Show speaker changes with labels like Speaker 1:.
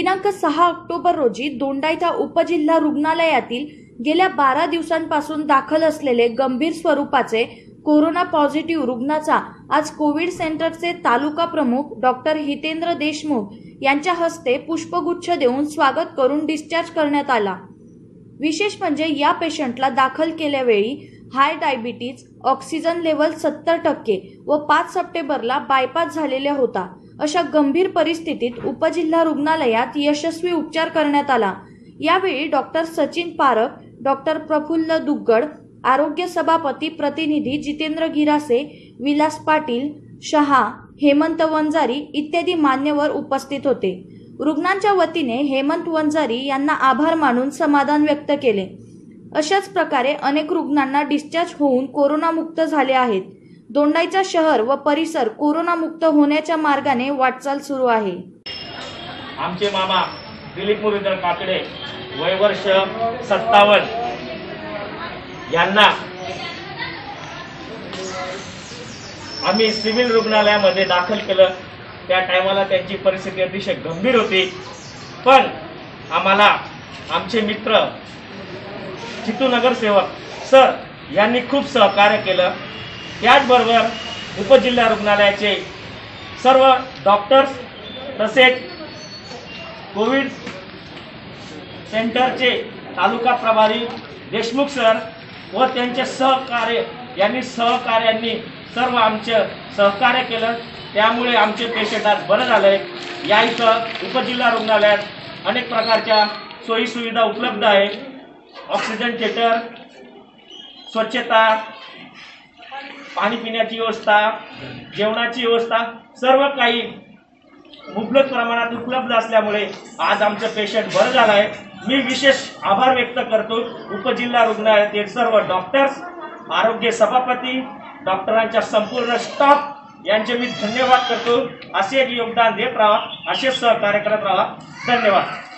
Speaker 1: दिनांक 6 ऑक्टोबर रोजी दोंडाईचा उपजिल्हा रुग्णालयातील गेल्या 12 दिवसांपासून दाखल असलेले गंभीर स्वरूपाचे कोरोना पॉझिटिव्ह रुग्णाचा आज कोविड सेंटरचे तालुका प्रमुख डॉक्टर हितेंद्र देशमुख यांच्या हस्ते पुष्पगुच्छ देऊन स्वागत करून डिस्चार्ज करण्यात आला। विशेष म्हणजे या पेशंटला दाखल केल्यावेळी हाय डायबिटीज, ऑक्सिजन लेवल 70% व 5 सप्टेंबरला बायपास झालेला होता। अशा गंभीर परिस्थितीत उपजिल्हा रुग्णालयात यशस्वी उपचार करण्यात आला। यावेळी डॉक्टर सचिन पारख, डॉक्टर प्रफुल्ल दुग्गड, आरोग्य सभापती प्रतिनिधी जितेंद्र गिरासे, विलास पाटील, शहा, हेमंत वंजारी इत्यादी मान्यवर उपस्थित होते। रुग्णांच्या वतीने हेमंत वंजारी यांना आभार मानून समाधान व्यक्त केले। अशाच प्रकारे अनेक रुग्णांना डिस्चार्ज होऊन कोरोनामुक्त झाले आहेत। दोंडाईचा शहर व परिसर कोरोनामुक्त होण्याच्या मार्गाने वाटचाल सुरू आहे।
Speaker 2: आमचे मामा दिलीप मुरलीधर काकडे वय वर्ष 57 यांना आम्ही सिव्हिल रुग्णालयामध्ये दाखल केलं। त्या टायमाला त्यांची परिस्थिती अतिशय गंभीर होती, पण आम्हाला आमचे मित्र चितू नगरसेवक सर यांनी खूप सहकार्य केलं। त्याचबरोबर उपजिल्हा रुग्णालयाचे सर्व डॉक्टर्स तसेच कोविड सेंटरचे तालुका प्रभारी देशमुख सर व त्यांचे सहकार्यांनी सर्व आमचे सहकार्य केलं। त्यामुळे आमचे पेशंट आज बरं झाले। या इथं उपजिल्हा रुग्णालयात अनेक प्रकारच्या सोयी सुविधा उपलब्ध आहे। ऑक्सिजन थिएटर, स्वच्छता, पाणी पिण्याची व्यवस्था, जेवणाची व्यवस्था सर्व काही मुबलक प्रमाणात उपलब्ध असल्यामुळे आज आमचं पेशंट बरं झालं आहे। मी विशेष आभार व्यक्त करतो उपजिल्हा रुग्णालयातील सर्व डॉक्टर्स, आरोग्य सभापती, डॉक्टरांच्या संपूर्ण स्टाफ यांचे मी धन्यवाद करतो। असे योगदान देत राहा, असे सहकार्य करत राहा। धन्यवाद।